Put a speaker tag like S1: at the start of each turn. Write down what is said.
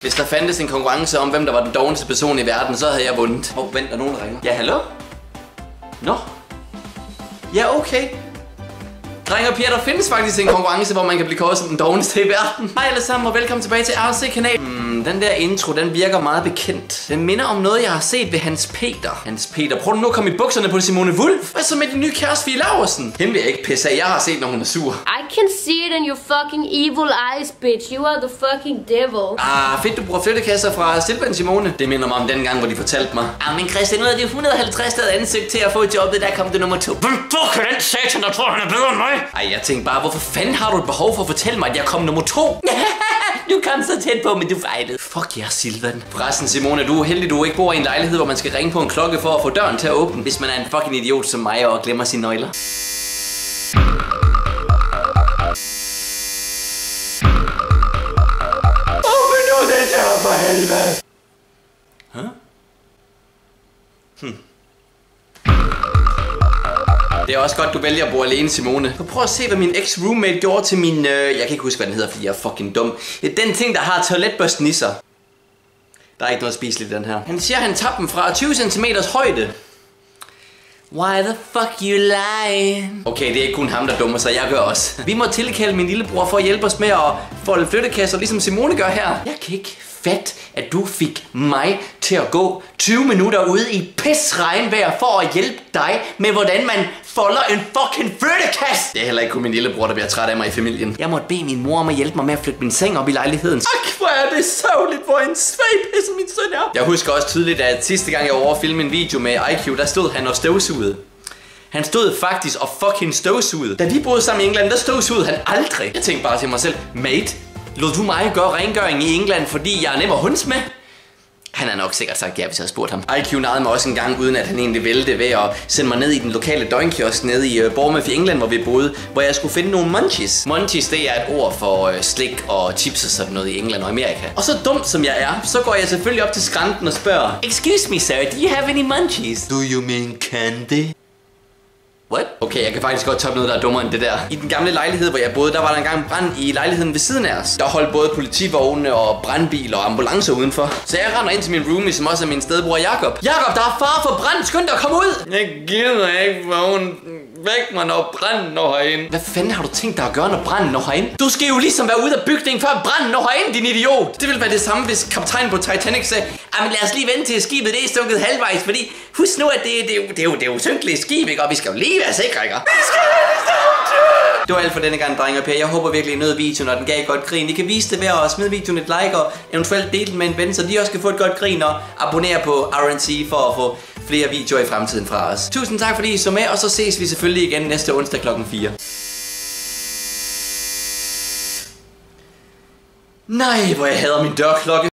S1: Hvis der fandtes en konkurrence om, hvem der var den doveneste person i verden, så havde jeg vundet. Vent, der nogen, der ringer. Ja, hallo? Nå? Ja, okay. Drenge og piger, der findes faktisk en konkurrence, hvor man kan blive kåret som den doveneste i verden. Hej alle sammen og velkommen tilbage til RC-kanalen. Den der intro, den virker meget bekendt. Den minder om noget, jeg har set ved Hans Peter. Hans Peter, prøv nu at komme i bukserne på Simone Wulff. Hvad så med din nye kæreste, Fie Laursen? Hende vil jeg ikke pisse af, jeg har set, når hun er sur.
S2: I can see it in your fucking evil eyes, bitch. You are the fucking devil.
S1: Fedt, du bruger flyttekasser fra Silvan Simone. Det minder mig om den gang, hvor de fortalte mig. Men Christian, ud af de 150, der havde ansøgt til at få jobbet, der kom det nummer 2. Hvem fuck er den satan, der tror, han er bedre end mig? Ej, jeg tænkte bare, hvorfor fanden har du et behov for at fortælle mig, at jeg kom nummer 2? Du kom så tæt på, men du fejlede. Fuck ja, Silvan. Forresten, Simone, du er heldig, du ikke bor i en lejlighed, hvor man skal ringe på en klokke for at få døren til at åbne, hvis man er en fucking idiot som mig og glemmer sine nøgler. Åbn nu det der for helvede! Det er også godt, du vælger at bo alene, Simone. Så prøv at se, hvad min ex-roommate gjorde til min... Jeg kan ikke huske, hvad den hedder, fordi jeg er fucking dum. Den ting, der har toiletbørsten i sig. Der er ikke noget spiseligt i den her. Han siger, han tabte den fra 20 cm højde. Why the fuck you lie? Okay, det er ikke kun ham, der dummer sig. Jeg gør også. Vi må tilkalde min lillebror for at hjælpe os med at folde flyttekasser, ligesom Simone gør her. Jeg kan ikke fatte, at du fik mig til at gå 20 minutter ude i pisregnvejr for at hjælpe dig med, hvordan man folder en fucking flyttekasse. Det er heller ikke kun min lillebror, der bliver træt af mig i familien. Jeg måtte bede min mor om at hjælpe mig med at flytte min seng op i lejligheden. Ak, hvor er det sørgeligt, hvor en svag pisse min søn er. Jeg husker også tydeligt, at sidste gang jeg var over at filme en video med IQ, der stod han og støvsugede. Han stod faktisk og fucking støvsugede. Da vi boede sammen i England, der støvsugede han aldrig. Jeg tænkte bare til mig selv, mate, lod du mig gøre rengøring i England, fordi jeg er nem at hunds med? Han har nok sikkert sagt ja, hvis jeg havde spurgt ham. IQ narrede mig også en gang, uden at han egentlig vælte, ved at sende mig ned i den lokale døgnkiosk nede i Bournemouth i England, hvor vi boede, hvor jeg skulle finde nogle munchies. Munchies, det er et ord for slik og chips og sådan noget i England og Amerika. Og så dumt som jeg er, så går jeg selvfølgelig op til skrænten og spørger, excuse me sir, do you have any munchies? Do you mean candy? What? Okay, jeg kan faktisk godt toppe noget, der er dummere end det der. I den gamle lejlighed, hvor jeg boede, der var der engang brand i lejligheden ved siden af os. Der holdt både politivogne og brandbiler og ambulancer udenfor. Så jeg render ind til min roomie, som også er min stedbror Jakob. Jakob, der er fare for brand! Skynd dig at komme ud! Jeg gider ikke vågne. Væk mig, når branden når herinde. Hvad fanden har du tænkt dig at gøre, når branden når herinde? Du skal jo ligesom være ude af bygningen, før branden når herinde, din idiot! Det ville være det samme, hvis kaptajnen på Titanic sagde, men lad os lige vente til skibet, det er stukket halvvejs, fordi husk nu, at det er jo synkeligt skib, ikke? Og vi skal jo lige være sikre, ikke? Det var alt for denne gang, drenge og piger. Jeg håber virkelig, I nød videoen, og den gav et godt grin. I kan vise det ved at smide videoen et like, og eventuelt dele den med en ven, så de også kan få et godt grin, og abonnere på RNC for at få flere videoer i fremtiden fra os. Tusind tak, fordi I så med, og så ses vi selvfølgelig igen næste onsdag klokken 4. Nej, hvor jeg hader min dørklokke.